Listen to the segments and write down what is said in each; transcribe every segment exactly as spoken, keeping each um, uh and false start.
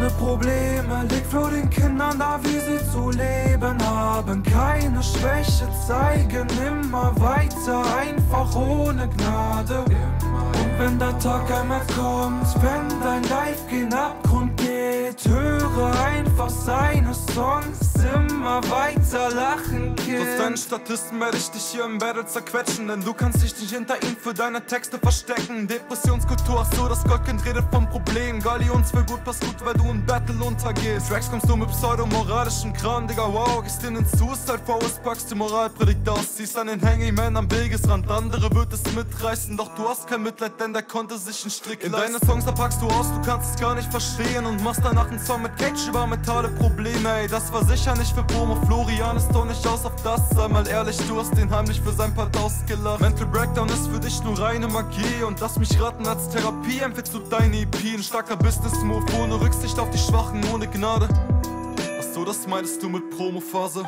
Ohne Probleme, liegt vor den Kindern da, wie sie zu leben haben. Keine Schwäche zeigen, immer weiter, einfach ohne Gnade. Und wenn der Tag einmal kommt, wenn dein Life gen Abgrund geht, höre einfach seine Songs, immer weiter lachen, Kind. Trotz deinen Statisten werde ich dich hier im Battle zerquetschen, denn du kannst dich nicht hinter ihm für deine Texte verstecken. Depressionskultur, ach so, das Goldkind redet vom Problem. Galions will gut, pass gut, weil du im Battle untergehst. Tracks kommst du mit pseudomoralischen Kram, Digga, wow, gehst in den Suicide Forest, packst die Moralpredigt aus, ziehst an den Hangman am Wegesrand. Andere wird es mitreißen, doch du hast kein Mitleid, denn der konnte sich einen Strick leisten. In deine Songs, da packst du aus, du kannst es gar nicht verstehen und machst danach einen Song mit Cage über mentale Probleme. Ey, das war sicher nicht für Promo, Florian ist doch nicht aus auf das. Sei mal ehrlich, du hast den heimlich für sein Part ausgelacht. Mental Breakdown ist für dich nur reine Magie und lass mich raten, als Therapie empfiehlst du deine E P. Ein starker Business-Move, ohne Rücksicht auf die Schwachen, ohne Gnade. Ach so, das meintest du mit Promophase?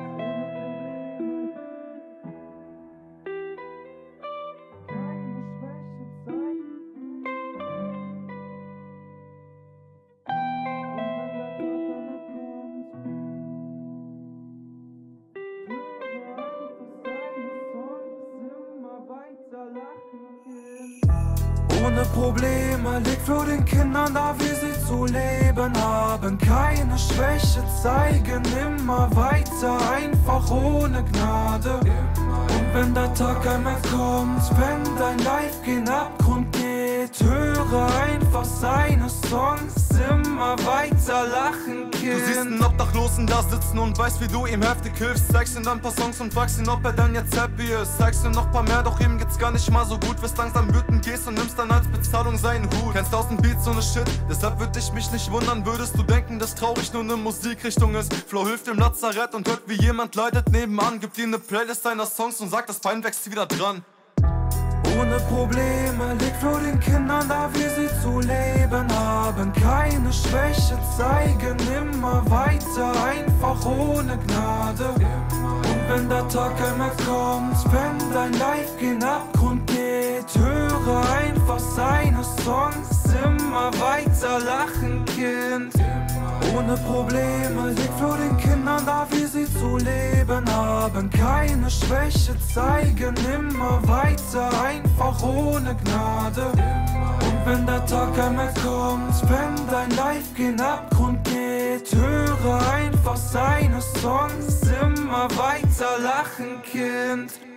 Ohne Probleme, liegt vor den Kindern da, wie sie zu leben haben. Keine Schwäche zeigen, immer weiter, einfach ohne Gnade. Und wenn der Tag einmal kommt, wenn dein Life gen Abgrund geht, höre einfach seine Songs, immer weiter lachen, Kind. Du siehst einen Obdachlosen da sitzen und weißt, wie du ihm heftig hilfst. Zeigst ihm dann ein paar Songs und fragst ihn, ob er dann jetzt happy ist. Zeigst ihm noch ein paar mehr, doch ihm geht's gar nicht mal so gut. Wirst langsam wütend, gehst und nimmst dann als Bezahlung seinen Hut. Kennst tausend Beats ohne Shit, deshalb würde ich mich nicht wundern, würdest du denken, dass traurig nur ne Musikrichtung ist. Flow hilft im Lazarett und hört, wie jemand leidet nebenan. Gibt ihm ne Playlist seiner Songs und sagt, das Bein wächst wieder dran. Ohne Probleme, liegt vor den Kindern da, wie sie zu leben haben. Keine Schwäche zeigen, immer weiter, einfach ohne Gnade. Und wenn der Tag einmal kommt, wenn dein Life gen Abgrund geht, höre einfach seine Songs, immer weiter lachen, Kind. Ohne Probleme, liegt vor den Kindern da, wie sie zu leben haben. Keine Schwäche zeigen, immer weiter, einfach ohne Gnade. Und wenn der Tag einmal kommt, wenn dein Life gen Abgrund geht, höre einfach seine Songs, immer weiter lachen, Kind.